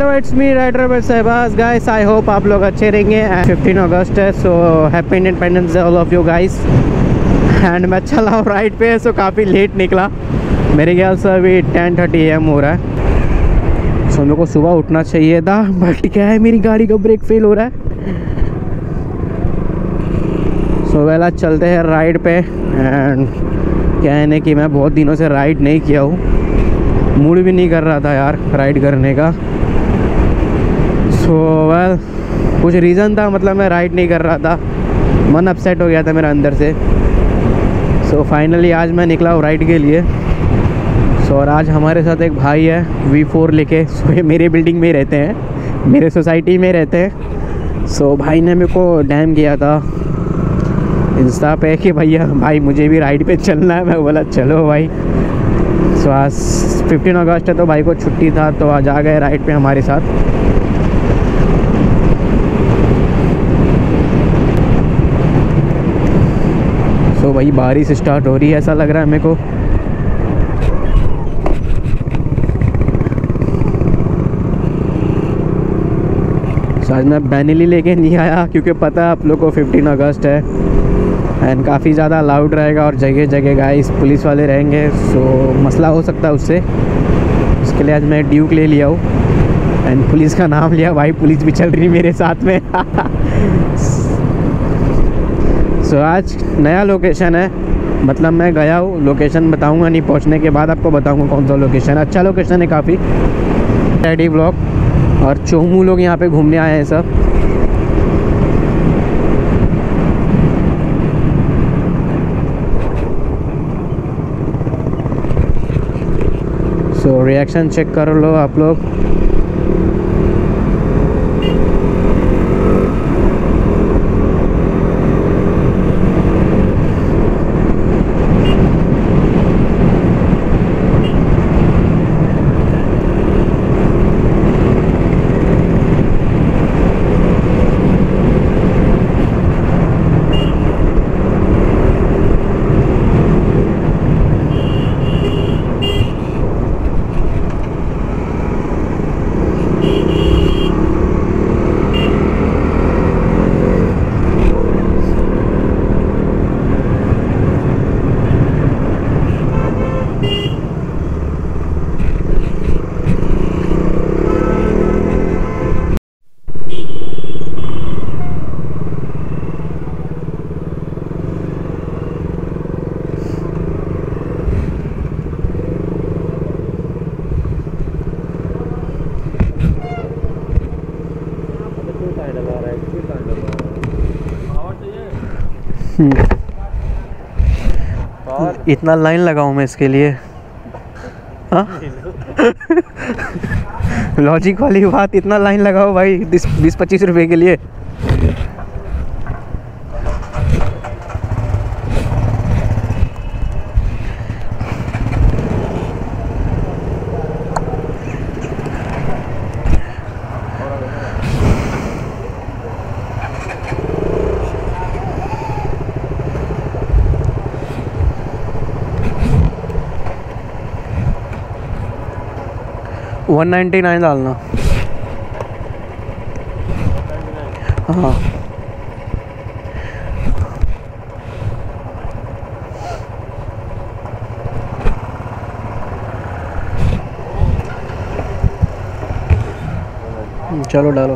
Hello it's me rider by Shahbaz guys, I hope आप लोग अच्छे रहेंगे। 15 अगस्त है, so happy independence day all of you guys. And मैं चला हूँ राइड पे, सो काफ़ी लेट निकला। मेरे ख्याल से अभी 10:30 AM हो रहा है। सो मेरे को सुबह उठना चाहिए था, बट क्या है मेरी गाड़ी का ब्रेक फेल हो रहा है। सो वेल आज चलते हैं राइड पे। एंड क्या है ना कि मैं बहुत दिनों से राइड नहीं किया हूँ, मूड भी नहीं कर रहा था यार राइड करने का। सो वेल कुछ रीज़न था, मतलब मैं राइड नहीं कर रहा था, मन अपसेट हो गया था मेरा अंदर से। सो फाइनली आज मैं निकला हूँ राइड के लिए। सो और आज हमारे साथ एक भाई है V4 लेके। सो ये मेरे बिल्डिंग में ही रहते हैं, मेरे सोसाइटी में रहते हैं। सो भाई ने मेरे को डैम किया था इंस्टा पे कि भैया भाई मुझे भी राइड पे चलना है। मैं बोला चलो भाई। सो आज 15 अगस्त है तो भाई को छुट्टी था, तो आज आ गए राइड पे हमारे साथ। सो भाई बारिश स्टार्ट हो रही है ऐसा लग रहा है मेरे को। सो आज मैं बैनली लेके नहीं आया क्योंकि पता है आप लोग को 15 अगस्त है एंड काफ़ी ज़्यादा लाउड रहेगा और जगह जगह गाइस पुलिस वाले रहेंगे। सो मसला हो सकता है उससे, उसके लिए आज मैं ड्यूक ले लिया हूँ एंड पुलिस का नाम लिया। भाई पुलिस भी चल रही मेरे साथ में। सो आज नया लोकेशन है, मतलब मैं गया हूँ, लोकेशन बताऊँगा नहीं, पहुँचने के बाद आपको बताऊँगा कौन सा लोकेशन है। अच्छा लोकेशन है काफ़ी। रेडी ब्लॉक और चोमू लोग यहाँ पे घूमने आए हैं सब। सो रिएक्शन चेक कर लो आप लोग। और इतना लाइन लगाऊं मैं इसके लिए? हाँ लॉजिक वाली बात, इतना लाइन लगाओ भाई 20-25 रुपए के लिए। $199 डालना। हाँ चलो डालो।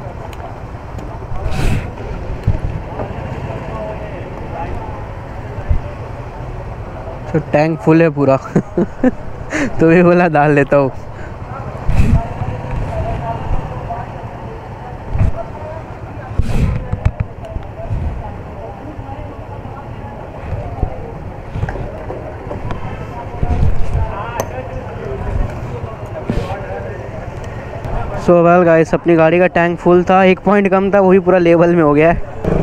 तो टैंक फुल है पूरा। तो ये बोला डाल देता हूँ। सो वेल गाइस, अपनी गाड़ी का टैंक फुल था, 1 पॉइंट कम था, वही पूरा लेवल में हो गया है।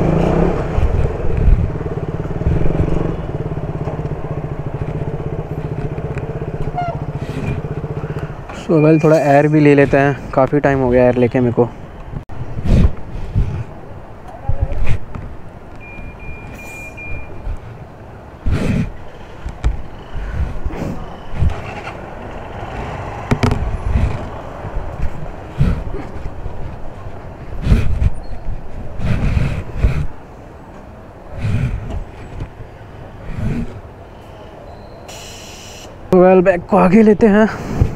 सो वेल थोड़ा एयर भी ले लेते हैं, काफ़ी टाइम हो गया एयर लेके मेरे को। वेल बैग को आगे लेते हैं।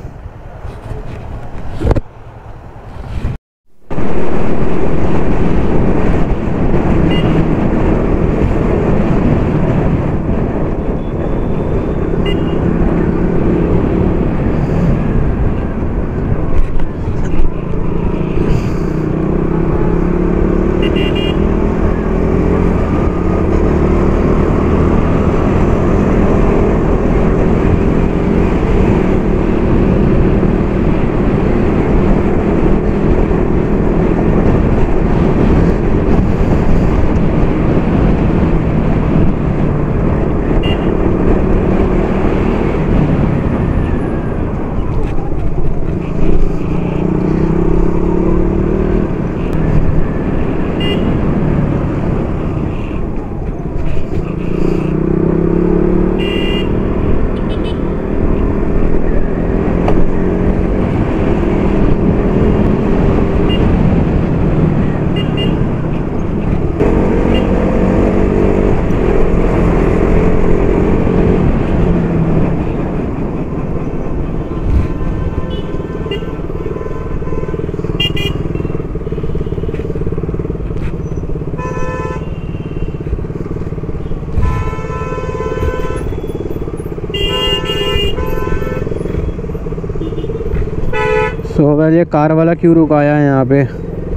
सो वेल ये कार वाला क्यों रुकाया है यहाँ पे?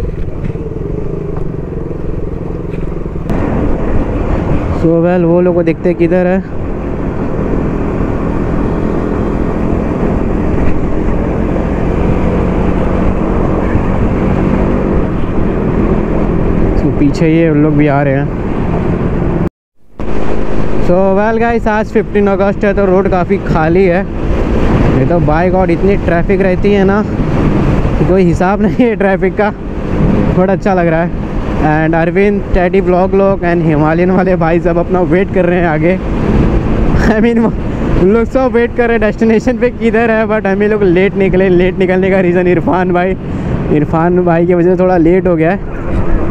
सो वेल वो लोग को देखते किधर है। तो पीछे ये लोग भी आ रहे हैं। सो वेल गाइस आज 15 अगस्त है तो रोड काफ़ी खाली है। ये तो बाय गॉड इतनी ट्रैफिक रहती है ना कि कोई हिसाब नहीं है ट्रैफिक का। थोड़ा अच्छा लग रहा है। एंड अरविंद, टैडी ब्लॉग लोग एंड हिमालयन वाले भाई सब अपना वेट कर रहे हैं आगे। आई मीन उन लोग सब वेट कर रहे हैं डेस्टिनेशन पे किधर है, बट हम लोग लेट निकले। लेट निकलने का रीज़न इरफान भाई की वजह से थोड़ा लेट हो गया है।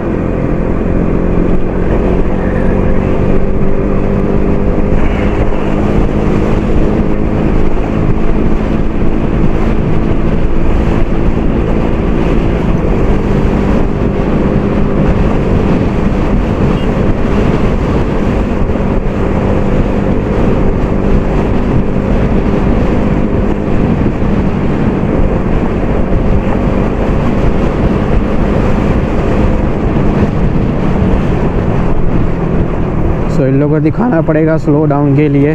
तो इन लोगों को दिखाना पड़ेगा स्लो डाउन के लिए,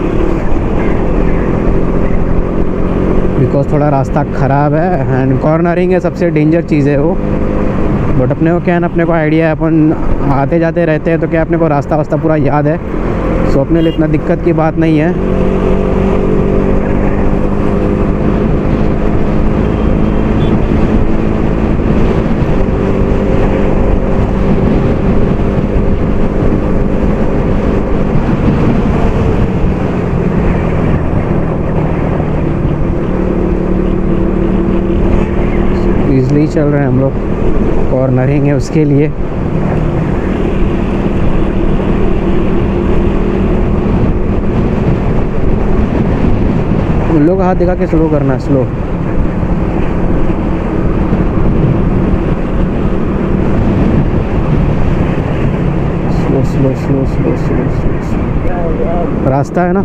बिकॉज थोड़ा रास्ता ख़राब है एंड कॉर्नरिंग है, सबसे डेंजर चीज़ है वो। बट अपने को क्या है ना, अपने को आइडिया है, अपन आते जाते रहते हैं तो क्या अपने को रास्ता पूरा याद है। सो अपने लिए इतना दिक्कत की बात नहीं है। ईज़िली चल रहे हैं हम लोग, कॉर्नरिंग है उसके लिए। उन लोग हाथ दिखा के स्लो करना है, slow. Slow slow slow slow slow slow रास्ता है ना।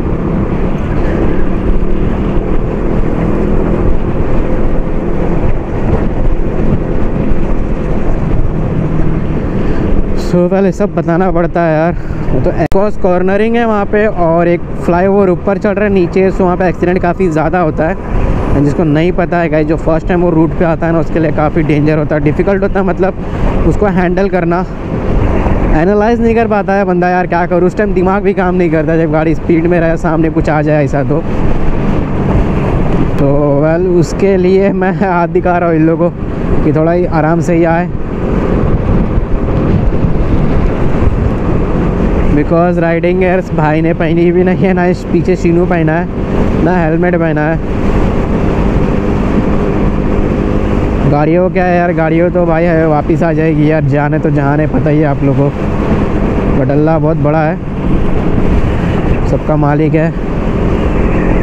सो पहले सब बताना पड़ता है यार। तो एकॉस कॉर्नरिंग है वहाँ पे और एक फ्लाईओवर ऊपर चल रहा है नीचे, सो वहाँ पे एक्सीडेंट काफ़ी ज़्यादा होता है। जिसको नहीं पता है गाइस, जो फर्स्ट टाइम वो रूट पे आता है ना, उसके लिए काफ़ी डेंजर होता है, डिफ़िकल्ट होता है, मतलब उसको हैंडल करना। एनालाइज नहीं कर पाता है बंदा, यार क्या करूँ। उस टाइम दिमाग भी काम नहीं करता जब गाड़ी स्पीड में रहे, सामने कुछ आ जाए ऐसा। तो वेल उसके लिए मैं हाथ दिखा रहा हूँ इन लोगों को कि थोड़ा ही आराम से ही आए, बिकॉज राइडिंग गेयर्स भाई ने पहनी भी नहीं है, ना पीछे शीनू पहना है, ना हेलमेट पहना है। गाड़ियों क्या है यार, गाड़ियों तो भाई है वापस आ जाएगी यार, जाने तो जहाँ है पता ही है आप लोगों को। बट अल्लाह बहुत बड़ा है, सबका मालिक है।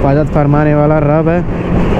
हिफाजत फरमाने वाला रब है।